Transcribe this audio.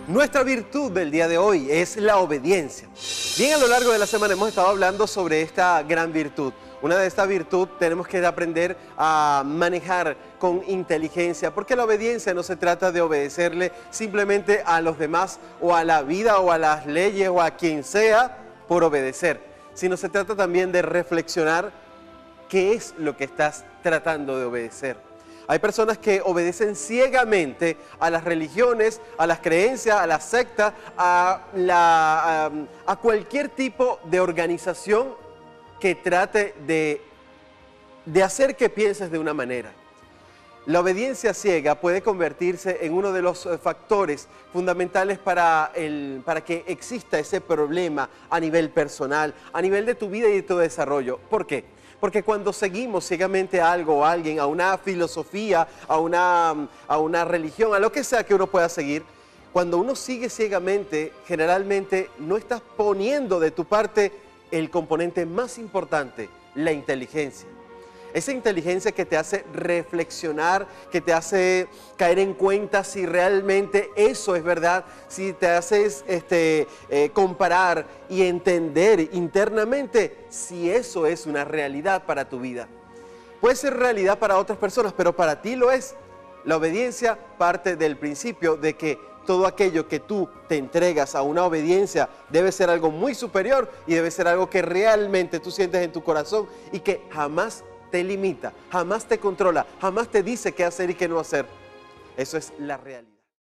Nuestra virtud del día de hoy es la obediencia. Bien, a lo largo de la semana hemos estado hablando sobre esta gran virtud. Una de estas virtudes tenemos que aprender a manejar con inteligencia, porque la obediencia no se trata de obedecerle simplemente a los demás o a la vida o a las leyes o a quien sea por obedecer, sino se trata también de reflexionar qué es lo que estás tratando de obedecer. Hay personas que obedecen ciegamente a las religiones, a las creencias, a la secta, a cualquier tipo de organización que trate de hacer que pienses de una manera. La obediencia ciega puede convertirse en uno de los factores fundamentales para que exista ese problema a nivel personal, a nivel de tu vida y de tu desarrollo. ¿Por qué? Porque cuando seguimos ciegamente a algo o a alguien, a una filosofía, a una religión, a lo que sea que uno pueda seguir, cuando uno sigue ciegamente, generalmente no estás poniendo de tu parte el componente más importante, la inteligencia. Esa inteligencia que te hace reflexionar, que te hace caer en cuenta si realmente eso es verdad, si te haces comparar y entender internamente si eso es una realidad para tu vida. Puede ser realidad para otras personas, pero para ti lo es. La obediencia parte del principio de que todo aquello que tú te entregas a una obediencia debe ser algo muy superior y debe ser algo que realmente tú sientes en tu corazón y que jamás te limita, jamás te controla, jamás te dice qué hacer y qué no hacer. Eso es la realidad.